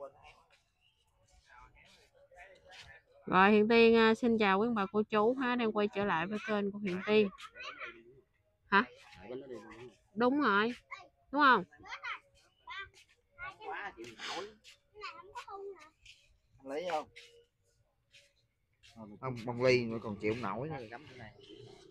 Rồi Hiền Tiên xin chào quý bà cô chú ha, đang quay trở lại với kênh của Hiền Tiên. Hả? Đúng rồi. Đúng không? Lấy không? Không, bông ly mà còn chịu không nổi nữa, gắm cái này.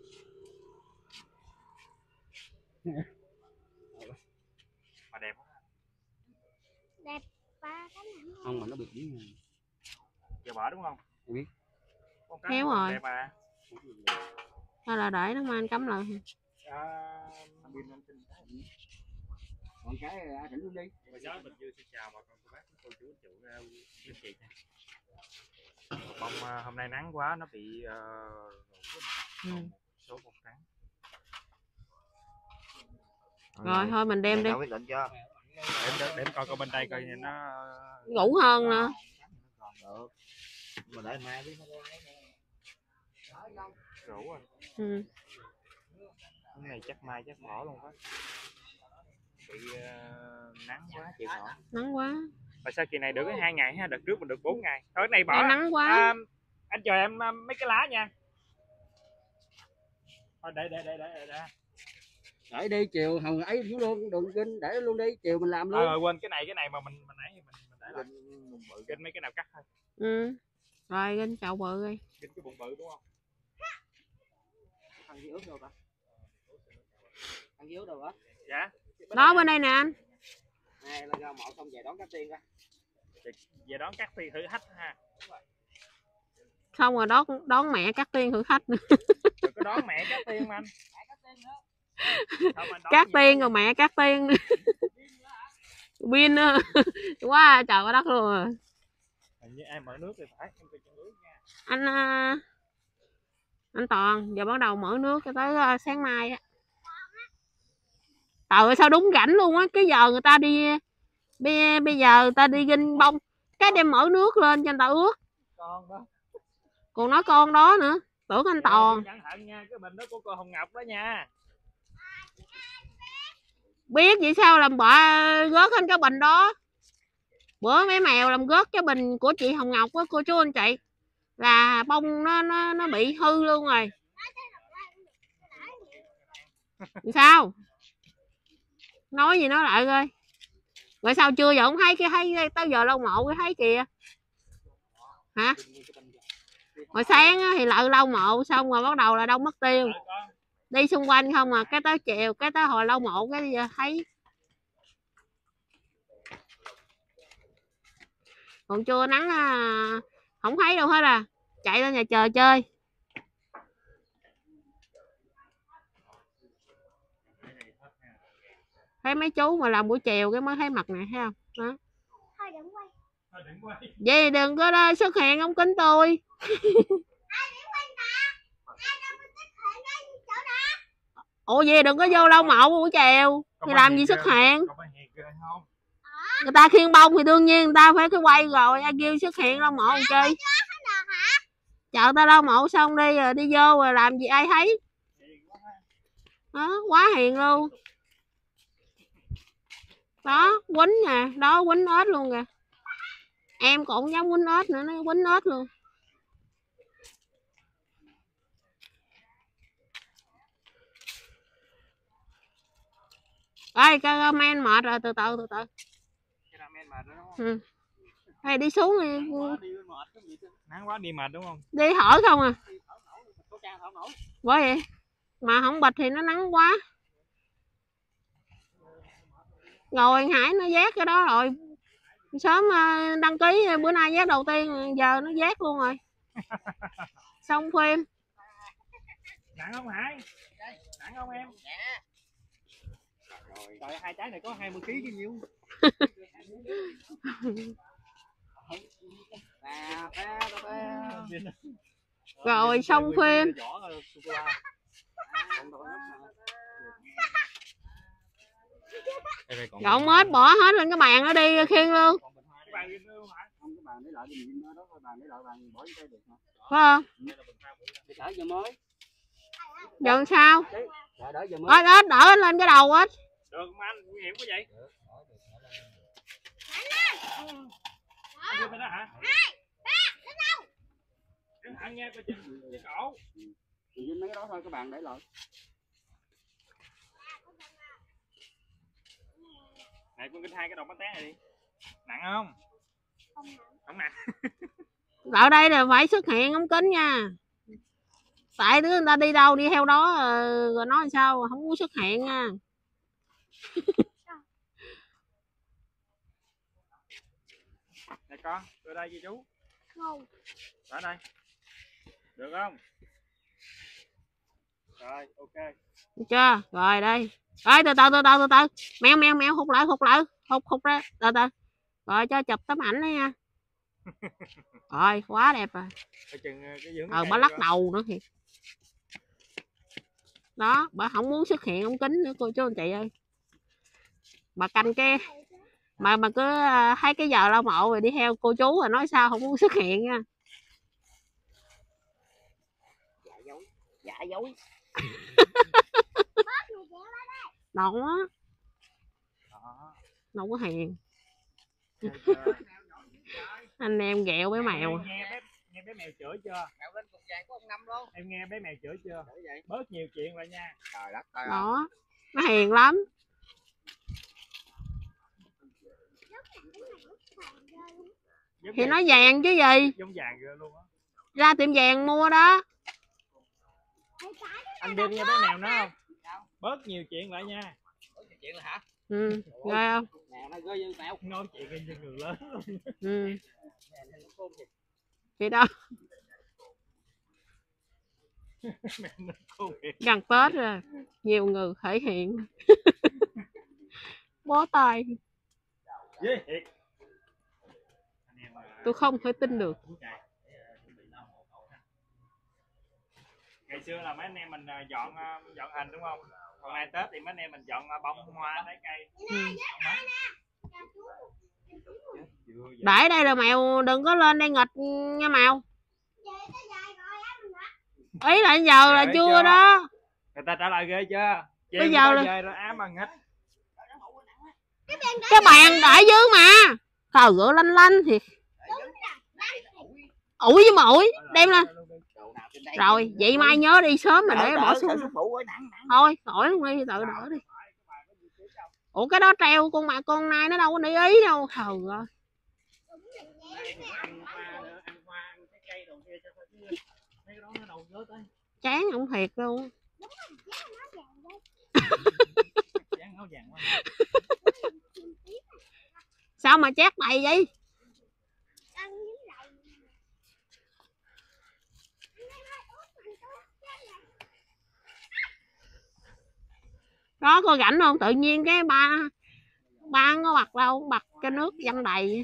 Mà đẹp quá. Đẹp ba cái này. Không mà nó bị dính. Giờ bỏ đúng không? Tôi biết. Héo rồi. Đẹp à. Hay là để nó mai anh cắm lại. Còn cái thỉnh luôn đi. Bây giờ mình vừa xin chào bà con cô bác cô chú anh chị. Bông hôm nay nắng quá nó bị số bông trắng. Rồi thôi mình đem đi. Quyết định chưa? Để coi bên đây coi nó ngủ hơn nữa. Được. Mà để mai biết nó rủ rồi. Cái này chắc mai chắc bỏ luôn á. Bị nắng quá chịu nổi. Nắng quá. Mà sao kỳ này được 2 ngày ha, đợt trước mình được 4 ngày. Thôi cái này bỏ. Nắng quá. Anh chờ em mấy cái lá nha. Thôi để. Để đi chiều hồng ấy xuống luôn, đừng kinh để luôn đi, chiều mình làm luôn. Rồi quên cái này mà mình nãy mình để lại. Kinh mấy cái nào cắt thôi. Rồi kinh chậu bự đi. Kinh cái bụng bự đúng không? Ăn ướt đâu ta? Ăn ướt đâu hả? Dạ. Đó bên đây nè anh. Này là ra mộ xong về đón Cát Tiên ra. Về đón Cát Tiên thử thách ha. Xong rồi đón mẹ Cát Tiên thử thách nữa. Đừng có đón mẹ Cát Tiên mà anh. Cát Tiên rồi mẹ Cát Tiên nữa. Pin quá trời quá đất luôn rồi. Hình như ai mở nước thì phải em cho nước nha. Anh Toàn giờ bắt đầu mở nước cho tới sáng mai á. Trời ơi sao đúng rảnh luôn á, cái giờ người ta đi bây giờ người ta đi ginh bông cái đem mở nước lên cho người ta ướt. Còn nói con đó nữa, tưởng anh Toàn. Cẩn thận nha, cái bình đó của cô Hồng Ngọc đó nha. Biết vậy sao làm bạ rớt lên cái bình đó. Bữa mấy mèo làm rớt cái bình của chị Hồng Ngọc á, cô chú anh chị. Là bông nó bị hư luôn rồi. Sao? Nói gì nói lại coi. Rồi sao chưa giờ không thấy tới giờ lau mộ thấy kìa. Hả? Hồi sáng thì lợ lau mộ xong rồi bắt đầu là đông mất tiêu. Đi xung quanh không à, cái tới chiều, cái tới hồi lau mộ cái thấy. Còn trưa nắng không thấy đâu hết à. Chạy lên nhà chờ chơi. Thấy mấy chú mà làm buổi chiều cái mới thấy mặt này thấy không? Đó. Thôi đừng quay. Vậy đừng có đó, xuất hiện ông kính tôi. Ủa vậy đừng có vô lau mộ buổi chiều. Thì làm gì xuất hiện? Người ta khiêng bông thì đương nhiên người ta phải cái quay rồi, ai kêu xuất hiện lau mộ làm chi. Chợ ta lau mộ xong đi rồi đi vô rồi làm gì ai thấy. Đó, quá hiền luôn. Đó, quýnh nè, đó quýnh ếch luôn kìa. Em cũng giống quýnh ếch nữa, nó quýnh ếch luôn. Ê, cái men mệt rồi, từ từ. Hay đi xuống đi. Nắng quá đi mệt đúng không? Đi hỏi không à. Bởi vậy. Mà không bịch thì nó nắng quá. Rồi Hải nó vét cái đó rồi. Sớm đăng ký bữa nay vét đầu tiên, giờ nó vét luôn rồi. Xong phim. Nặng không Hải? Nặng không em? Trời, 2 trái này có 20 kg cái nhiêu. Rồi xong phim. Gọn hết bỏ hết lên cái bàn nó đi khiêng luôn. Phải không? Giờ sao? Đỡ lên cái đầu hết. Được mà anh, nguy hiểm quá vậy. cẩn nha, coi chừng cái cổ. Dính mấy cái đó thôi các bạn, để lại. Này con kinh hai cái đầu bánh tét này đi. Nặng không? Không nặng. Ở đây là phải xuất hiện ống kính nha. Tại đứa người ta đi đâu đi theo đó rồi nói sao không muốn xuất hiện nha. Này con, đưa đây cho chú. Không. Ở đây. Được không? Rồi, ok. Được chưa? Rồi đây. Rồi từ từ. Mèo hút lại. Hút ra. Từ từ. Rồi cho chụp tấm ảnh đó nha. Rồi, quá đẹp rồi. Coi chừng cái dưỡng Bà lắc đầu nữa thì. Đó, bà không muốn xuất hiện ống kính nữa cô chú anh chị ơi. Bà canh cái mà cứ thấy cái giờ lau mộ rồi đi theo cô chú rồi nói sao không muốn xuất hiện nha. Dạ dối. Ngon quá. Đâu có hiền. Anh em ghẹo với mèo. Nghe bé mèo chửi chưa? Mèo lên cục vàng của ông Năm luôn. Em nghe bé mèo chửi chưa? Bớt nhiều chuyện lại nha. Trời đất ơi. Đó, nó hiền lắm. Thì nó vàng chứ gì. Giống vàng rồi luôn á. Ra tiệm vàng mua đó. Anh đi nghe bé mèo nó không? Bớt nhiều chuyện lại nha. Bớt nhiều chuyện là hả? Ừ, ghê không? Mèo nó ghê như mèo. Nói chuyện như người lớn luôn. Ừ. Thì đó. Gần Tết rồi. Nhiều người thể hiện. Bó tay. Tôi không thể tin được. Ngày xưa là mấy anh em mình dọn hành đúng không? Còn nay Tết thì mấy anh em mình dọn bông hoa trái cây. Để đây là mèo đừng có lên đây nghịch nha mèo. Ý là giờ là chưa đó. Người ta trả lời ghê chưa? Bây giờ là về rồi ám mà nghịch. cái bàn để dưới mà. Trời ơi lanh thiệt. Ủi với mà ủi đem lên. Rồi vậy mai nhớ đi sớm mà để bỏ xuống. Thôi khỏi luôn đi tự đỡ đi. Ủa cái đó treo con nai nó đâu có để ý đâu. Trời ơi. Chán không thiệt luôn. Sao mà chát đầy vậy? Đó coi rảnh không? Tự nhiên cái ba có bật đâu, bật cái nước văng đầy.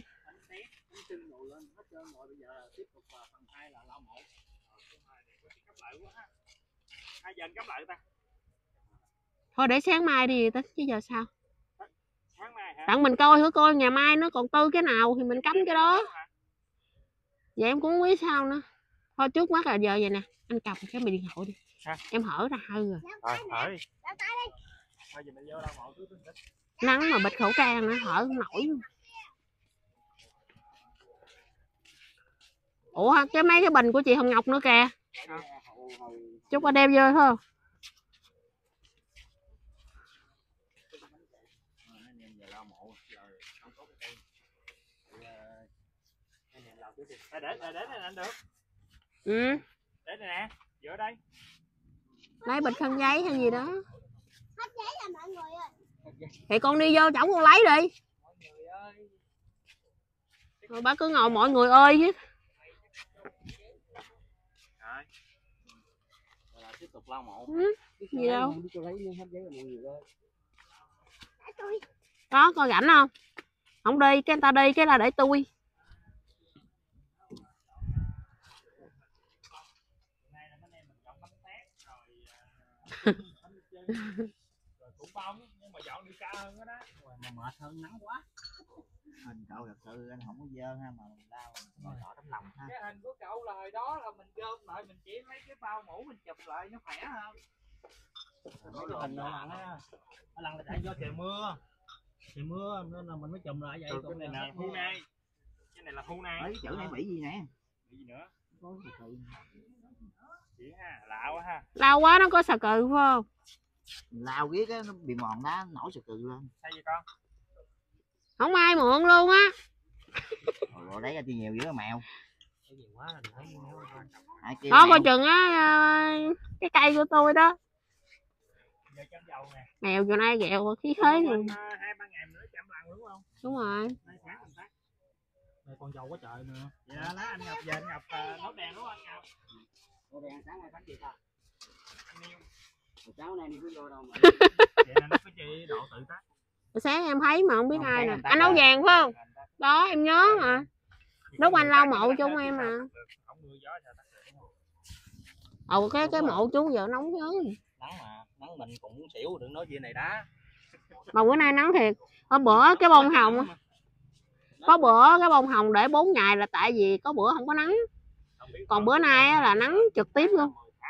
Thôi để sáng mai đi tính chứ giờ sao? Đặng mình coi thử coi ngày mai nó còn tư cái nào thì mình cắm cái đó. Vậy em cũng không biết sao nữa. Thôi trước mắt là giờ vậy nè, anh cầm cái điện thoại đi. Em hở ra hơi rồi. Hở đi. Nắng mà bịt khẩu trang nữa hở không nổi luôn. Ủa cái mấy cái bình của chị Hồng Ngọc nữa kìa. Chút qua đem vô thôi không? Để này anh được. Ừ. Để này nè, giữa đây. Lấy bịch khăn giấy hay gì đó. Thì con đi vô chổng con lấy đi. Rồi bác cứ ngồi mọi người ơi chứ. Tiếp tục lau mộ. Gì đâu. Đó coi rảnh không? Không đi cái người ta đi cái là để tôi. Cũng bông nhưng mà dọn đi cao hơn đó. Mà mệt hơn nắng quá. Hình cậu thật sự anh không có dơ ha mà mình đau mình tỏ tấm lòng ha. Cái hình của cậu là hồi đó là mình gom lại mình chỉ mấy cái bao mũ mình chụp lại nó khỏe hơn. Mấy cái hình nó lăn là tại do trời mưa nên là mình mới chùm lại vậy. Cái này là hu nai. Cái này là hu nai. Đấy chữ này bị gì nè? Bị gì nữa? Lạ quá ha. Lâu quá nó có xà cừ phải không? Lao ghét á, nó bị mòn đá nổi sờ cừ lên. Sao vậy con? Không ai mượn luôn á. Rồi đấy thì nhiều dữ mèo. Đó coi chừng á, cái cây của tôi đó. Mèo chỗ nay ghẹo khí thế luôn. 2-3 ngày nữa chăm lần đúng không? Đúng rồi. Đây con dâu quá trời nữa. Dạ lá anh Ngọc về anh Ngọc nấu đèn đúng không anh Ngọc? Nấu đèn sáng nay bánh gì ta? Cháu này đi cứ vô đâu mà. Vậy là nó có chị độ tự tác. Sáng em thấy mà không biết ai nè. Anh nấu vàng phải không? Đó em nhớ mà. Lúc anh lau mộ chúng em mà. Ồ cái mộ chú giờ nóng nhớ. Nắng mà, nắng mình cũng xỉu đừng nói chuyện này đá. Mà bữa nay nắng thiệt. Hôm bữa cái bông hồng, có bữa cái bông hồng để 4 ngày là tại vì có bữa không có nắng. Còn bữa nay là nắng trực tiếp luôn.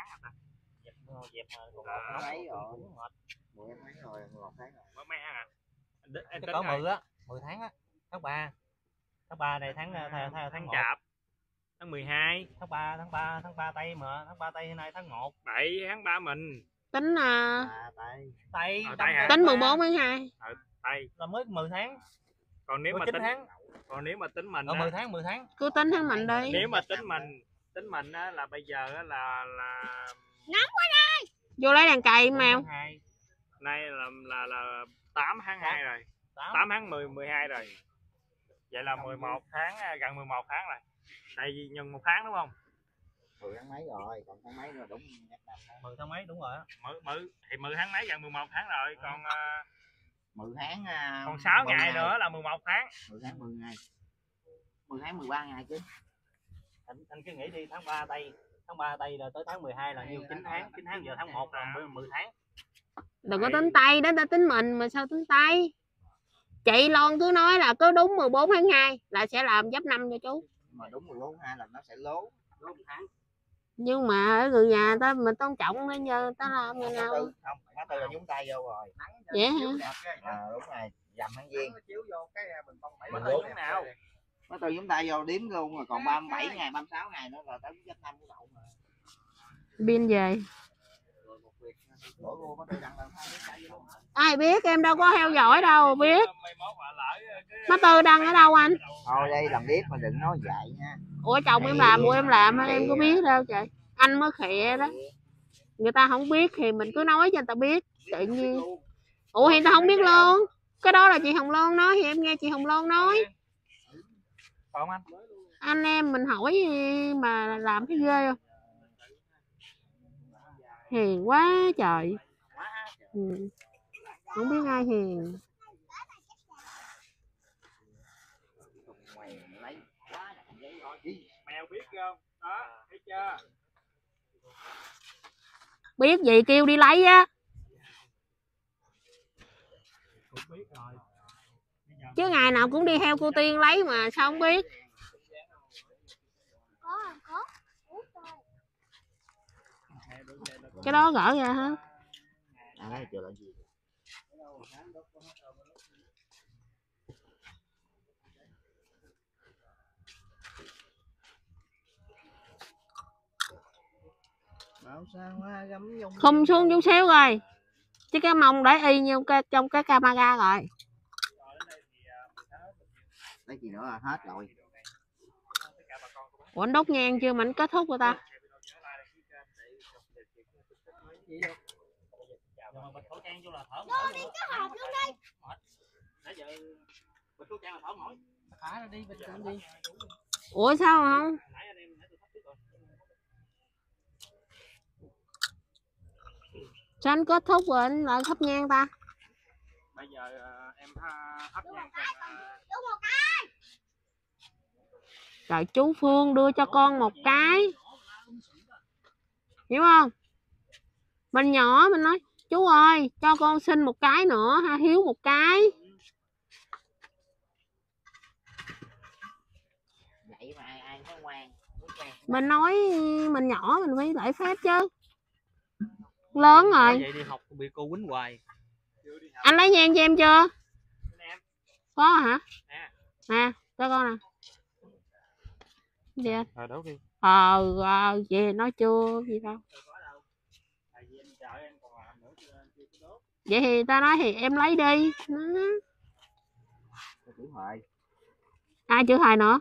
Có 10 á, 10 tháng á, tháng 3. Tháng 3 này tháng Chạp. Tháng 12, tháng 3 Tây mà, tháng 3 Tây hôm nay tháng 1. 7 tháng 3 mình. Tính Tây. tính 14 tháng 2. Tây Là mới 10 tháng. Còn nếu mà tính tháng. Còn nếu mà tính mình 10 tháng. Cứ tính tháng mình đi. Nếu mà tính mình á là bây giờ á là Nóng quá đây. Vô lấy đèn cày mèo. nay là 8 tháng 2 rồi. 8 tháng 12 rồi. Vậy là 11 tháng, gần 11 tháng rồi. Tại vì nhân 1 tháng đúng không? 10 tháng mấy rồi, còn tháng mấy rồi đúng 10 tháng mấy đúng rồi á. Thì 10 tháng mấy gần 11 tháng rồi, còn 10 tháng còn 6 ngày nữa là 11 tháng. 10 tháng 10 ngày. 10 tháng 13 ngày chứ. Anh cứ nghĩ đi tháng 3 Tây. Tháng 3 Tây rồi tới tháng 12 là nhiêu 9 tháng, 9 tháng giờ tháng 1 là 10 tháng. Đừng có tính Tây đó, ta tính mình mà sao tính Tây. Chị Loan cứ nói là cứ đúng 14 tháng 2 là sẽ làm giáp năm cho chú. Mà đúng 14 tháng 2 là nó sẽ lố 1 tháng. Nhưng mà ở người nhà ta mình tôn trọng bây giờ ta làm như nào. Không, má Tư là nhúng tay vô rồi. Vậy hả? Đúng rồi, dầm tháng Giêng. Mình đúng nào? Má Tư nhúng tay vô đếm luôn rồi, còn 37 ngày, 36 ngày nữa là tới giáp năm của cậu mà. Biên về. Ai biết, em đâu có theo dõi đâu biết. Má Tư đăng ở đâu anh? Thôi đây làm biết mà đừng nói vậy nha. Ủa chồng em làm, em làm em có biết đâu trời. Anh mới khịa đó. Người ta không biết thì mình cứ nói cho người ta biết. Tự nhiên. Ủa thì người ta không biết luôn. Cái đó là chị Hồng Loan nói thì em nghe chị Hồng Loan nói. Còn anh? Anh em mình hỏi mà làm cái ghê không? Hiền quá trời. Không biết ai hiền. Mèo biết không? Đó, thấy chưa? Biết gì kêu đi lấy á. Biết rồi. Chứ ngày nào cũng đi theo cô Tiên lấy mà sao không biết. Có. Cái đó gỡ ra hả? Chờ lại gì? Khum xuống chút xíu rồi. Chứ cái mông để y như trong cái camera rồi. Lấy gì nữa là hết rồi. Ủa anh đốt nhang chưa mà anh kết thúc rồi ta? Vô đi cái hộp luôn đi. Ủa sao không? Sao anh kết thúc rồi anh lại thắp nhang ta? Bây giờ em thắp nhang. Trời chú Phương đưa cho con một cái. Hiểu không? Mình nhỏ mình nói chú ơi cho con xin một cái nữa ha, hiếu một cái. Vậy mà ai thấy ngoan. Mình nói mình nhỏ mình phải lễ phép chứ. Lớn rồi. Vậy đi học bị cô quýnh hoài. Anh lấy nhang cho em chưa? Có hả? Nè, cho con nè. Gì anh? Đốt đi. Về nói chưa gì đâu. Vậy thì ta nói thì em lấy đi. Ai chữ Hoài nữa?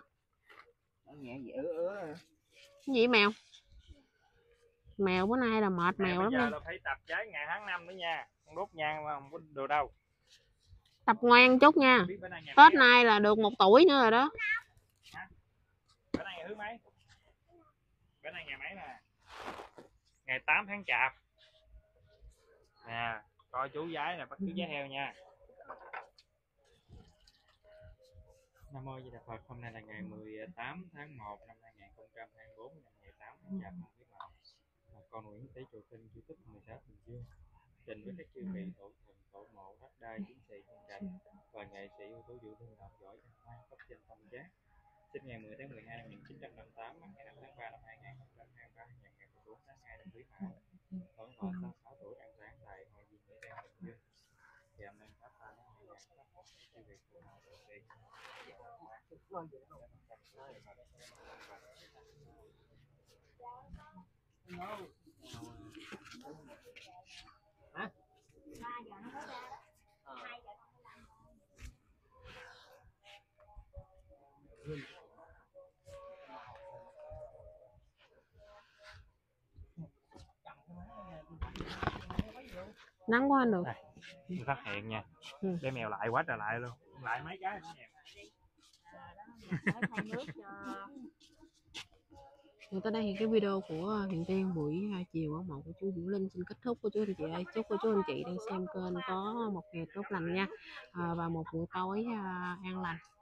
Gì mèo? Mèo bữa nay là mệt mèo lắm nha. Là phải tập trái ngày tháng năm nữa nha. Không đốt nhang mà không có được đâu. Tập ngoan chút nha. Tết nay là được 1 tuổi nữa rồi đó. Bữa nay ngày thứ mấy? Bữa nay ngày mấy nè? Ngày 8 tháng Chạp. Nè, coi chú giái nè, bắt chú giái heo nha. Nam mô Di Đà Phật. Hôm nay là ngày 18 tháng 1 năm 2024, ngày 8 tháng Chạp năm Quý Mão. Con Nguyễn Tế Trụ Tinh, Chủ tịch 16 Bình Dương, trình với các chư vị tổ thần, tổ mộ, đất đai, chiến sĩ, nhân cảnh và nghệ sĩ ưu tú dự hương đạo giỏi văn hoa cấp trên tâm giác. Sinh ngày 10 tháng 12 năm 1958, ngày 5 tháng 3 năm 2023, ngày 14 tháng 2 năm Quý Mão. Tuổi thọ 66 tuổi, an táng tại Hội Diên Nghĩa Trang Bình Dương. Dạ nên pháp ta nói ngày pháp một chư vị tổ mộ tổ sĩ. Nắng quá anh được. Phát hiện nha. Cái mèo lại quá trời lại luôn. Lại mấy cái nữa nè. Tới đây thì cái video của Huyền Tiên buổi chiều ở mộ của chú Vũ Linh xin kết thúc. Cô chú anh chị ơi, chúc cô chú anh chị đang xem kênh có một ngày tốt lành nha, và một buổi tối an lành.